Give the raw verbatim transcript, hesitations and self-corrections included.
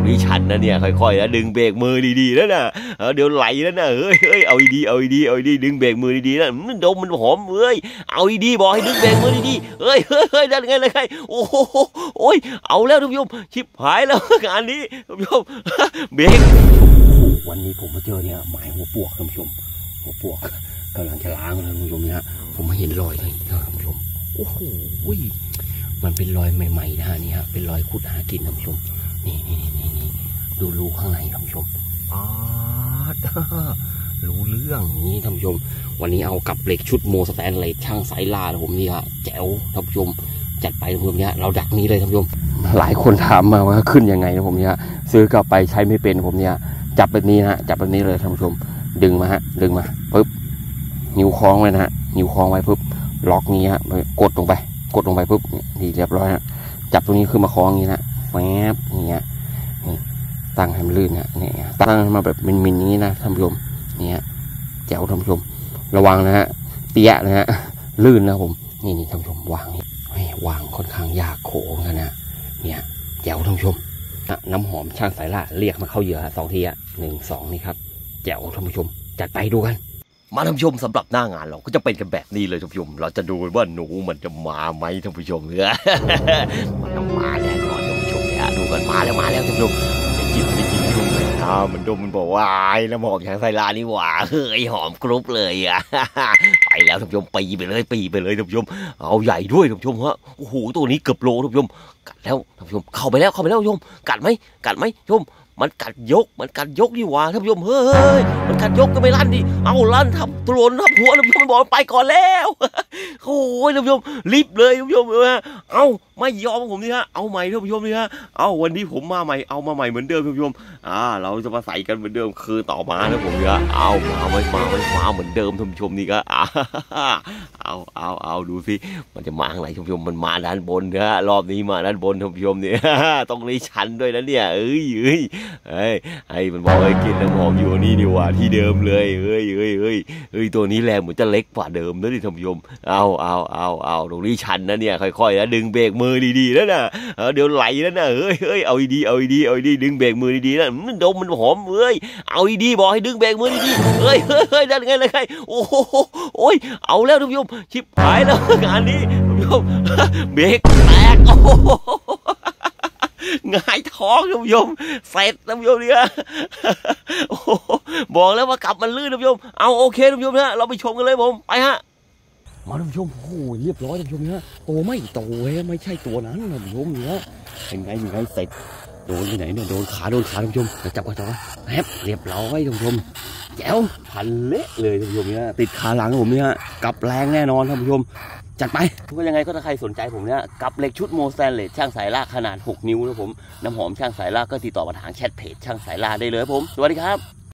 รงนี้ชันนะเนี่ยค่อยๆนะดึงเบรกมือดีๆแล้วนะเดี๋ยวไหลแล้วนะเฮ้ยเฮ้ยเอาดีเอาดีเอาดีดึงเบรกมือดีๆนะดมมันหอมเฮ้ยเอาดีบอกให้ดึงเบรกมือดีๆเฮ้ยเฮ้ยเฮ้ยได้ไงได้ไงโอ้โหโอ้ยเอาแล้วท่านผู้ชมชิบหายแล้วงานนี้ท่านผู้ชมเบรกวันนี้ผมมาเจอเนี่ยหมายหัวปวกท่านผู้ชมหัวปวกกำลังจะล้างนะท่านผู้ชมเนี่ยผมมาเห็นรอยเลยท่านผู้ชมโอ้โหมันเป็นรอยใหม่ๆนะฮะนี่ฮะเป็นรอยขุดหากินท่านผู้ชมนี่นี่นี่นี่ดูรูข้างในท่านผู้ชมอ๋อรู้เรื่องนี้ท่านผู้ชมวันนี้เอากับเหล็กชุดโมสแตนเลสช่างสายล่าผมนี่ฮะแจ๋วท่านผู้ชมจัดไปท่านผู้ชมเนี่ยเราดักนี้เลยท่านผู้ชมหลายคนถามมาว่าขึ้นยังไงนะผมเนี่ยซื้อกลับไปใช้ไม่เป็นผมเนี่ยจับแบบนี้นะจับแบบนี้เลยท่านผู้ชมดึงมาฮะดึงมาปึ๊บนิ้วคล้องไว้นะฮะนิ้วคล้องไว้ปึ๊บล็อกนี้ฮะกดลงไปกดลงไปปึ๊บนี่เรียบร้อยฮะจับตรงนี้ขึ้นมาคล้องอย่างนี้นะแวบอย่างเงี้ยนี่ตั้งให้มันลื่นนะเนี่ยตั้งมาแบบมินๆอย่างนี้นะท่านผู้ชมเนี่ยแจ๋วท่านผู้ชมระวังนะฮะเตี้ยนะฮะลื่นนะผมนี่นี่ท่านผู้ชมวางวางค่อนข้างยากโขงกันนะเนี่ยแจ๋วท่านผู้ชมน้ำหอมช่างสายล่าเรียกมาเข้าเหยื่อสองทีอ่ะหนึ่งสองนี่ครับแจ๋วท่านผู้ชมจัดไปดูกันมาท่านผู้ชมสำหรับหน้างานเราก็จะเป็นกันแบบนี้เลยท่านผู้ชมเราจะดูว่าหนูมันจะมาไหมท่านผู้ชมเนี่ยมันต้องมาแน่นอนท่านผู้ชมเนี่ยดูกันมาแล้วมาแล้วท่านผู้ชมไม่กินไม่กินดมเลยอ่ามันดมมันบอกว่าไอ้น้ำหอมช่างสายล่านี่หว่าเฮ้ยหอมกรุบเลยอ่ะไปแล้วท่านผู้ชมปีไปเลยปีไปเลยท่านผู้ชมเอาใหญ่ด้วยท่านผู้ชมฮะโอ้โหตัวนี้เกือบโลท่านผู้ชมกัดแล้วท่านผู้ชมเข้าไปแล้วเข้าไปแล้วท่านผู้ชมกัดไหมกัดไหมท่านผู้ชมมันกัดยกมันกัดยกดีหว่าท่านผู้ชมเฮ้ยมันกัดยกก็ไม่ลั่นดิเอาลั่นทับตรนทับหัวท่านผู้ชมบอกไปก่อนแล้วโอ้ยท่านผู้ชมรีบเลยท่านผู้ชมเลยฮะเอาไม่ยอมผมนี่ฮะเอาใหม่ท่านผู้ชมนี่ฮะเอาวันนี้ผมมาใหม่เอามาใหม่เหมือนเดิมท่านผู้ชมอ่าเราจะมาใส่กันเหมือนเดิมคือต่อมานะผมเนี่ยเอามาไม่มาไม่มาเหมือนเดิมท่านผู้ชมนี่ก็เอาเอาเอาเอาดูสิมันจะมาอะไรท่านผู้ชมมันมาด้านบนนะรอบนี้มาด้านบนท่านผู้ชมเนี่ยต้องนี้ชันด้วยนะเนี่ยเอ้ยเอ้ยเฮ้ยไอ้มันบอกไอ้กินน้ำหอมอยู่นี่นี่ว่าที่เดิมเลยเฮ้ยเฮ้ยเฮ้ยเฮ้ยตัวนี้แรงเหมือนจะเล็กกว่าเดิมนะที่ท่านผู้ชมเอาเอาเอาเอาตรงนี้ชันนะเนี่ยค่อยๆนะดึงเบรกมือดีๆแล้วนะเดี๋ยวไหลแล้วนะเฮ้ยเฮ้ยเอาดีเอาดีเอาดีดึงเบรกมือดีๆนะดมมันหอมเฮ้ยเอาดีบอกให้ดึงเบรกมือดีๆเฮ้ยเฮ้ยเฮ้ยได้ไงได้ไงโอ้โหโอ้ยเอาแล้วท่านผู้ชมชิบหายแล้วงานนี้ท่านผู้ชมเบรกแตกโอ้ง่ายท้องท่านผู้ชมเสร็จท่านผู้ชมเนี่ยบอกแล้วว่ากลับมันลื่นท่านผู้ชมเอาโอเคท่านผู้ชมนะเราไปชมกันเลยผมไปฮะมาท่านผู้ชมโอ้ยเรียบร้อยท่านผู้ชมเนี่ยโตไม่โตเฮ้ยไม่ใช่ตัวนั้นท่านผู้ชมเนี่ยเป็นไงเป็นไงเสร็จโดนที่ไหนเนี่ยโดนขาโดนขาท่านผู้ชมจับกันจับกันแฮปเรียบร้อยท่านผู้ชมแจ๋วพันเละเลยท่านผู้ชมเนี่ยติดขาหลังผมเนี่ยกับแรงแน่นอนท่านผู้ชมจัดไปก็ยังไงก็ถ้าใครสนใจผมเนี่ยกับเหล็กชุดโมสแตนเลสช่างสายล่าขนาดหกนิ้วนะผมน้ำหอมช่างสายล่าก็ติดต่อมาทางแชทเพจช่างสายล่าได้เลยผมสวัสดีครับ